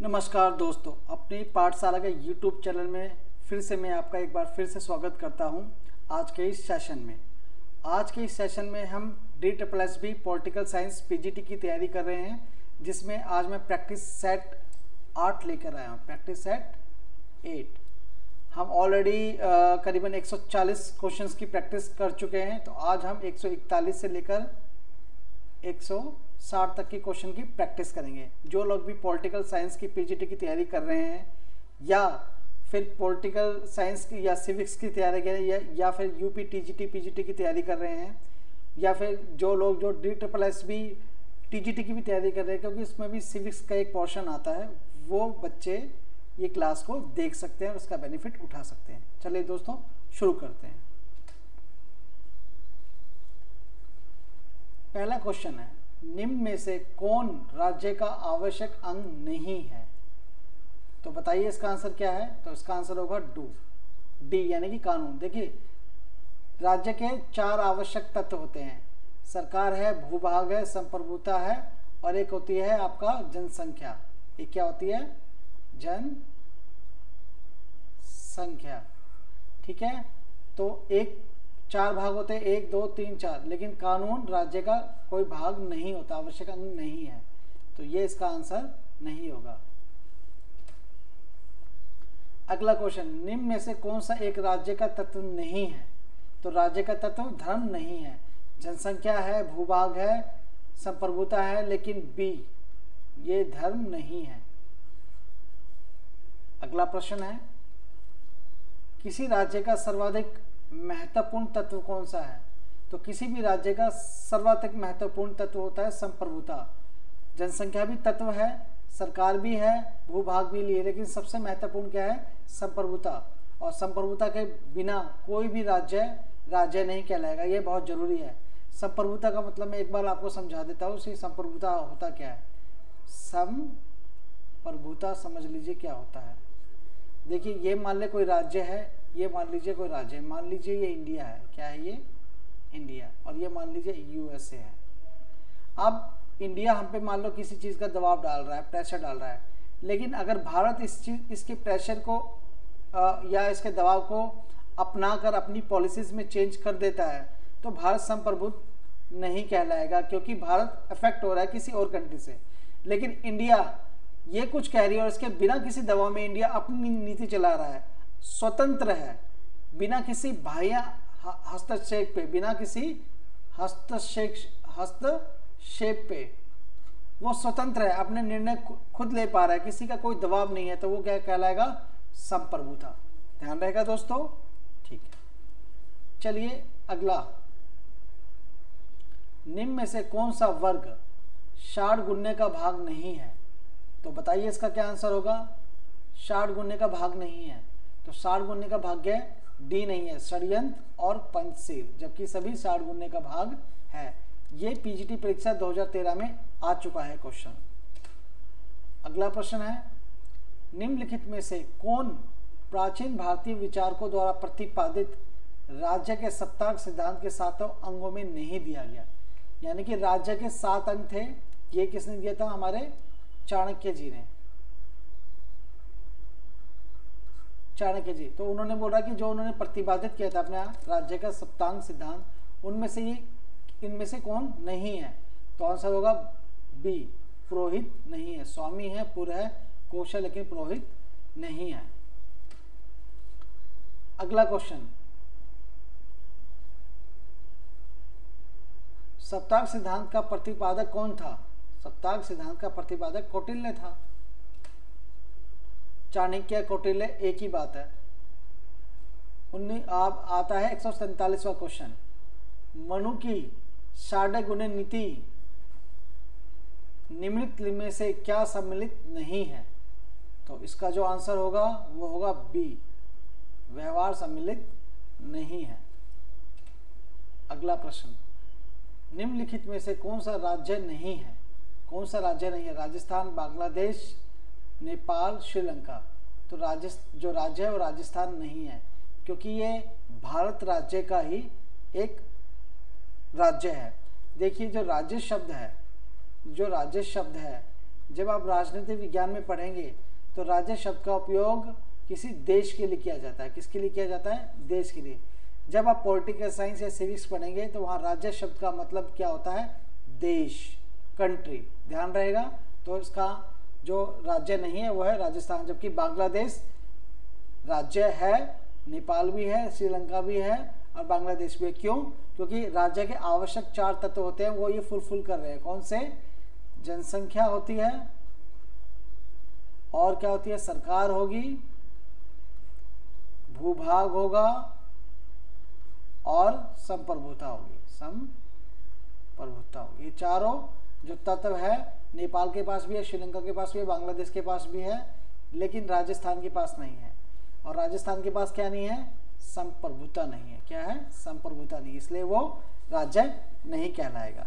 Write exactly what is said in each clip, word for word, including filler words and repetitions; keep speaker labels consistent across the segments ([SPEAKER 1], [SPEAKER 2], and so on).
[SPEAKER 1] नमस्कार दोस्तों, अपनी पाठशाला के यूट्यूब चैनल में फिर से मैं आपका एक बार फिर से स्वागत करता हूं। आज के इस सेशन में आज के इस सेशन में हम D triple S B political science PGT की तैयारी कर रहे हैं, जिसमें आज मैं प्रैक्टिस सेट आठ लेकर आया हूं। प्रैक्टिस सेट एट हम ऑलरेडी करीबन एक सौ चालीस क्वेश्चंस की प्रैक्टिस कर चुके हैं, तो आज हम एक सौ इकतालीस से लेकर एक सौ साठ तक की क्वेश्चन की प्रैक्टिस करेंगे। जो लोग भी पॉलिटिकल साइंस की पीजीटी की तैयारी कर रहे हैं या फिर पॉलिटिकल साइंस की या सिविक्स की तैयारी कर रहे हैं या, या फिर यूपी टीजीटी पीजीटी की तैयारी कर रहे हैं, या फिर जो लोग जो D triple S B TGT की भी तैयारी कर रहे हैं, क्योंकि इसमें भी सिविक्स का एक पोर्शन आता है, वो बच्चे ये क्लास को देख सकते हैं और उसका बेनिफिट उठा सकते हैं। चलिए दोस्तों, शुरू करते हैं। पहला क्वेश्चन है, निम्न में से कौन राज्य का आवश्यक अंग नहीं है? तो बताइए इसका आंसर क्या है। तो इसका आंसर होगा डू डी यानी कि कानून। देखिए, राज्य के चार आवश्यक तत्व होते हैं। सरकार है, भूभाग है, संप्रभुता है और एक होती है आपका जनसंख्या। एक क्या होती है? जनसंख्या। ठीक है, तो एक चार भाग होते हैं, एक दो तीन चार, लेकिन कानून राज्य का कोई भाग नहीं होता, आवश्यक अंग नहीं है, तो ये इसका आंसर नहीं होगा। अगला क्वेश्चन, निम्न में से कौन सा एक राज्य का तत्व नहीं है? तो राज्य का तत्व धर्म नहीं है, जनसंख्या है, भूभाग है, संप्रभुता है, लेकिन बी ये धर्म नहीं है। अगला प्रश्न है, किसी राज्य का सर्वाधिक महत्वपूर्ण तत्व कौन सा है? तो किसी भी राज्य का सर्वाधिक महत्वपूर्ण तत्व होता है संप्रभुता। जनसंख्या भी तत्व है, सरकार भी है, भूभाग भी लिए, लेकिन सबसे महत्वपूर्ण क्या है? संप्रभुता। और संप्रभुता के बिना कोई भी राज्य राज्य नहीं कहलाएगा, ये बहुत जरूरी है। संप्रभुता का मतलब मैं एक बार आपको समझा देता हूँ। संप्रभुता होता क्या है? संप्रभुता समझ लीजिए क्या होता है। देखिए, ये मान ले कोई राज्य है, ये मान लीजिए कोई राज्य है, मान लीजिए ये इंडिया है। क्या है ये? इंडिया। और ये मान लीजिए यूएसए है। अब इंडिया हम पे मान लो किसी चीज़ का दबाव डाल रहा है, प्रेशर डाल रहा है, लेकिन अगर भारत इस चीज इसके प्रेशर को आ, या इसके दबाव को अपना कर अपनी पॉलिसीज में चेंज कर देता है, तो भारत संप्रभुत नहीं कहलाएगा, क्योंकि भारत अफेक्ट हो रहा है किसी और कंट्री से। लेकिन इंडिया ये कुछ कह रही है और इसके बिना किसी दबाव में इंडिया अपनी नीति चला रहा है, स्वतंत्र है, बिना किसी बाह्य हस्तक्षेप पे, बिना किसी हस्तक्षेप हस्तक्षेप पे वो स्वतंत्र है, अपने निर्णय खुद ले पा रहा है, किसी का कोई दबाव नहीं है, तो वो क्या कहलाएगा? संप्रभुता। ध्यान रहेगा दोस्तों। ठीक है, चलिए अगला, निम्न में से कौन सा वर्ग षाट गुणने का भाग नहीं है? तो बताइए इसका क्या आंसर होगा? षाट गुणने का भाग नहीं है, तो षाट गुणने का भाग्य डी नहीं है, षड्यंत्र और पंचशील, जबकि सभी षाट गुणने का भाग है। ये पीजीटी परीक्षा दो हज़ार तेरह में आ चुका है क्वेश्चन। अगला प्रश्न है, निम्नलिखित में से कौन प्राचीन भारतीय विचारकों द्वारा प्रतिपादित राज्य के सप्ताह सिद्धांत के सातों अंगों में नहीं दिया गया? यानी कि राज्य के सात अंग थे, ये किसने दिया था? हमारे चाणक्य जी ने। चाणक्य जी, तो उन्होंने बोला कि जो उन्होंने प्रतिपादित किया था अपने राज्य का सप्तांग सिद्धांत, उनमें से ये इनमें से कौन नहीं है? तो आंसर होगा बी, पुरोहित नहीं है। स्वामी है, पुर है, कोश है, लेकिन पुरोहित नहीं है। अगला क्वेश्चन, सप्तांग सिद्धांत का प्रतिपादक कौन था? सप्तांग सिद्धांत का प्रतिपादक कौटिल्य था। चाणक्य कौटिल्य एक ही बात है। उन्नीस आप आता है एक सौ सैंतालीसवां क्वेश्चन, मनु की षाढ़ गुणे नीति निम्नलिखित में से क्या सम्मिलित नहीं है? तो इसका जो आंसर होगा वो होगा बी, व्यवहार सम्मिलित नहीं है। अगला प्रश्न, निम्नलिखित में से कौन सा राज्य नहीं है? कौन सा राज्य नहीं है? राजस्थान, बांग्लादेश, नेपाल, श्रीलंका। तो राजस्थान जो राज्य है वो राजस्थान नहीं है, क्योंकि ये भारत राज्य का ही एक राज्य है। देखिए, जो राज्य शब्द है जो राज्य शब्द है जब आप राजनीतिक विज्ञान में पढ़ेंगे तो राज्य शब्द का उपयोग किसी देश के लिए किया जाता है। किसके लिए किया जाता है? देश के लिए। जब आप पॉलिटिकल साइंस या सिविक्स पढ़ेंगे तो वहाँ राज्य शब्द का मतलब क्या होता है? देश, कंट्री, ध्यान रहेगा। तो इसका जो राज्य नहीं है वो है राजस्थान, जबकि बांग्लादेश राज्य है, नेपाल भी है, श्रीलंका भी है और बांग्लादेश भी है। क्यों? क्योंकि राज्य के आवश्यक चार तत्व होते हैं, वो ये फुलफिल कर रहे हैं। कौन से? जनसंख्या होती है, और क्या होती है? सरकार होगी, भूभाग होगा और संप्रभुता होगी। संप्रभुता होगी। ये चारों जो तत्व है नेपाल के पास भी है, श्रीलंका के पास भी है, बांग्लादेश के पास भी है, लेकिन राजस्थान के पास नहीं है। और राजस्थान के पास क्या नहीं है? संप्रभुता नहीं है। क्या है? संप्रभुता नहीं, इसलिए वो राज्य नहीं कहलाएगा।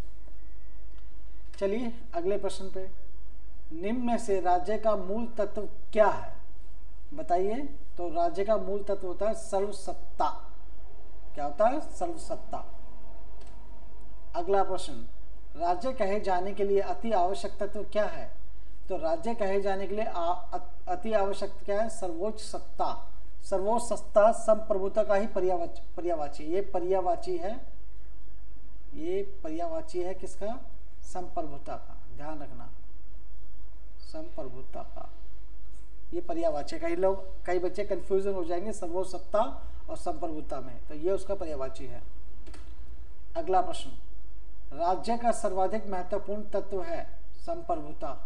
[SPEAKER 1] चलिए अगले प्रश्न पे। निम्न में से राज्य का मूल तत्व क्या है? बताइए। तो राज्य का मूल तत्व होता है सर्वसत्ता। क्या होता है? सर्वसत्ता। अगला प्रश्न, राज्य कहे जाने के लिए अति आवश्यक तत्व क्या है? तो राज्य कहे जाने के लिए अति आवश्यक क्या है? सर्वोच्च सत्ता। सर्वोच्च सत्ता संप्रभुता का ही पर्यावाची पर्यावाची ये पर्यावाची है। ये पर्यावाची है किसका? संप्रभुता का। ध्यान रखना, संप्रभुता का ये पर्यावाची। कई लोग कई बच्चे कंफ्यूजन हो जाएंगे सर्वोच्च सत्ता और संप्रभुता में, तो ये उसका पर्यावाची है। अगला प्रश्न, राज्य का सर्वाधिक महत्वपूर्ण तत्व है संप्रभुता।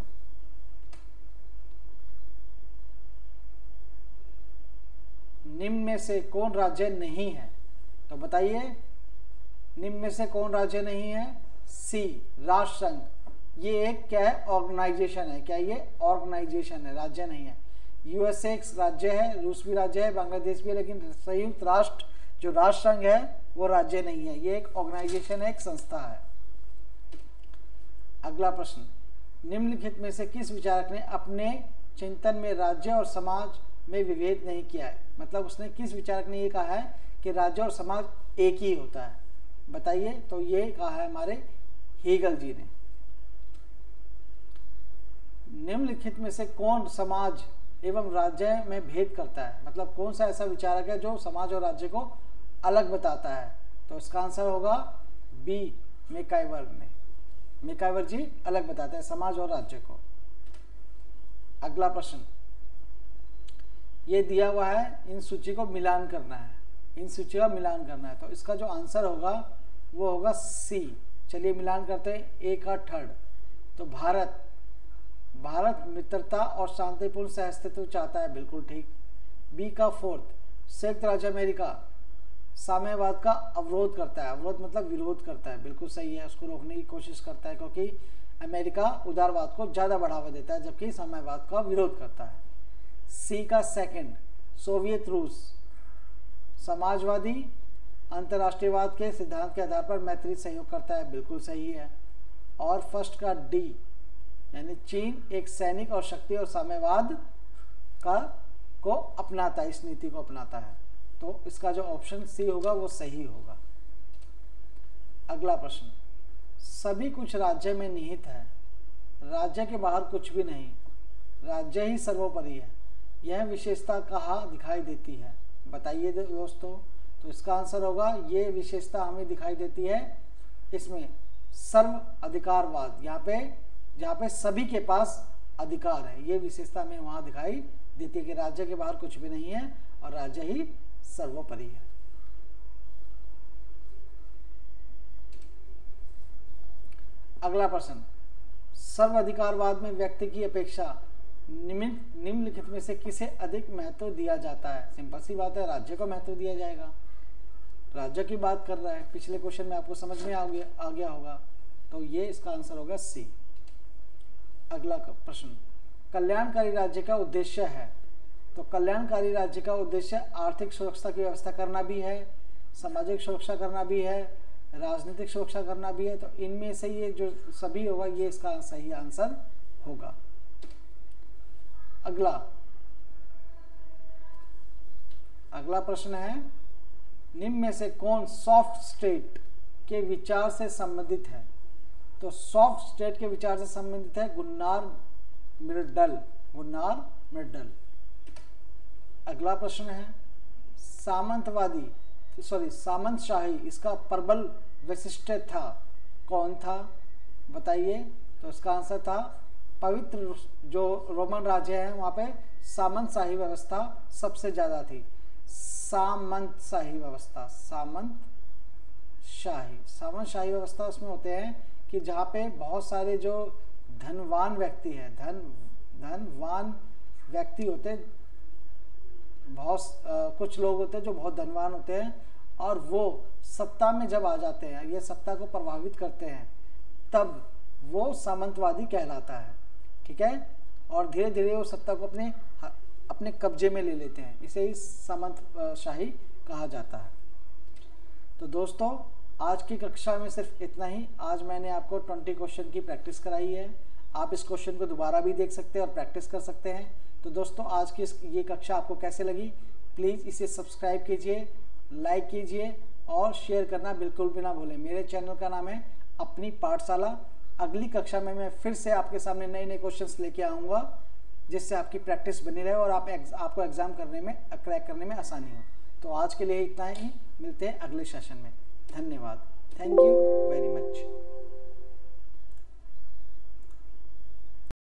[SPEAKER 1] निम्न में से कौन राज्य नहीं है? तो बताइए, निम्न में से कौन राज्य नहीं है? सी, राष्ट्र संघ। ये एक क्या है? ऑर्गेनाइजेशन है। क्या ये? ऑर्गेनाइजेशन है, राज्य नहीं है। यूएसए एक राज्य है, रूस भी राज्य है, बांग्लादेश भी है, लेकिन संयुक्त राष्ट्र जो राष्ट्र संघ है वो राज्य नहीं है। ये एक ऑर्गेनाइजेशन है, एक संस्था है। अगला प्रश्न, निम्नलिखित में से किस विचारक ने अपने चिंतन में राज्य और समाज में विभेद नहीं किया है? मतलब उसने किस विचारक ने ये कहा है कि राज्य और समाज एक ही होता है? बताइए। तो ये कहा है हमारे हेगल जी ने। निम्नलिखित में से कौन समाज एवं राज्य में भेद करता है? मतलब कौन सा ऐसा विचारक है जो समाज और राज्य को अलग बताता है? तो इसका आंसर होगा बी, मैकाइवर ने। मैकाइवर जी अलग बताते हैं समाज और राज्य को। अगला प्रश्न, ये दिया हुआ है, इन सूची को मिलान करना है। इन सूची का मिलान करना है, तो इसका जो आंसर होगा वो होगा सी। चलिए मिलान करते हैं। ए का थर्ड, तो भारत भारत मित्रता और शांतिपूर्ण सहअस्तित्व चाहता है, बिल्कुल ठीक। बी का फोर्थ, संयुक्त राज्य अमेरिका साम्यवाद का अवरोध करता है। अवरोध मतलब विरोध करता है, बिल्कुल सही है। उसको रोकने की कोशिश करता है, क्योंकि अमेरिका उदारवाद को ज़्यादा बढ़ावा देता है जबकि साम्यवाद का विरोध करता है। सी का सेकंड, सोवियत रूस समाजवादी अंतर्राष्ट्रीयवाद के सिद्धांत के आधार पर मैत्री सहयोग करता है, बिल्कुल सही है। और फर्स्ट का डी, यानी चीन एक सैनिक और शक्ति और साम्यवाद का को अपनाता है, इस नीति को अपनाता है। तो इसका जो ऑप्शन सी होगा वो सही होगा। अगला प्रश्न, सभी कुछ राज्य में निहित है, राज्य के बाहर कुछ भी नहीं, राज्य ही सर्वोपरि है, यह विशेषता कहाँ दिखाई देती है? बताइए दोस्तों। तो इसका आंसर होगा, ये विशेषता हमें दिखाई देती है इसमें सर्व अधिकारवाद। यहाँ पे जहाँ पे सभी के पास अधिकार है, ये विशेषता हमें वहाँ दिखाई देती है कि राज्य के बाहर कुछ भी नहीं है और राज्य ही सर्वोपरि है। अगला प्रश्न, सर्वाधिकारवाद में व्यक्ति की अपेक्षा निम्नलिखित में से किसे अधिक महत्व दिया जाता है? सिंपल सी बात है, राज्य को महत्व दिया जाएगा। राज्य की बात कर रहा है, पिछले क्वेश्चन में आपको समझ में आ गया आ गया होगा। तो ये इसका आंसर होगा सी। अगला प्रश्न, कल्याणकारी राज्य का उद्देश्य है। तो कल्याणकारी राज्य का उद्देश्य आर्थिक सुरक्षा की व्यवस्था करना भी है, सामाजिक सुरक्षा करना भी है, राजनीतिक सुरक्षा करना भी है। तो इनमें से ये जो सभी होगा ये इसका सही आंसर होगा। अगला अगला प्रश्न है, निम्न में से कौन सॉफ्ट स्टेट के विचार से संबंधित है? तो सॉफ्ट स्टेट के विचार से संबंधित है गुन्नार मिर्डल, गुन्नार मिर्डल। अगला प्रश्न है सामंतवादी सॉरी सामंतशाही, इसका प्रबल वैशिष्ट्य था, कौन था बताइए। तो इसका आंसर था पवित्र जो रोमन राज्य है वहाँ पे सामंतशाही व्यवस्था सबसे ज़्यादा थी। सामंतशाही व्यवस्था, सामंत शाही, सामंतशाही व्यवस्था उसमें होते हैं कि जहाँ पे बहुत सारे जो धनवान व्यक्ति है, धन धनवान व्यक्ति होते हैं, बहुत आ, कुछ लोग होते हैं जो बहुत धनवान होते हैं और वो सत्ता में जब आ जाते हैं, ये सत्ता को प्रभावित करते हैं, तब वो सामंतवादी कहलाता है। ठीक है, और धीरे धीरे वो सत्ता को अपने अपने कब्जे में ले लेते हैं, इसे ही सामंतशाही कहा जाता है। तो दोस्तों आज की कक्षा में सिर्फ इतना ही। आज मैंने आपको बीस क्वेश्चन की प्रैक्टिस कराई है। आप इस क्वेश्चन को दोबारा भी देख सकते हैं और प्रैक्टिस कर सकते हैं। तो दोस्तों आज की इस ये कक्षा आपको कैसे लगी, प्लीज़ इसे सब्सक्राइब कीजिए, लाइक कीजिए और शेयर करना बिल्कुल भी ना भूलें। मेरे चैनल का नाम है अपनी पाठशाला। अगली कक्षा में मैं फिर से आपके सामने नए नए क्वेश्चंस लेके आऊँगा, जिससे आपकी प्रैक्टिस बनी रहे और आप एग्ज, आपको एग्ज़ाम करने में क्रैक करने में आसानी हो। तो आज के लिए इतना ही, मिलते हैं अगले सेशन में। धन्यवाद, थैंक यू वेरी मच।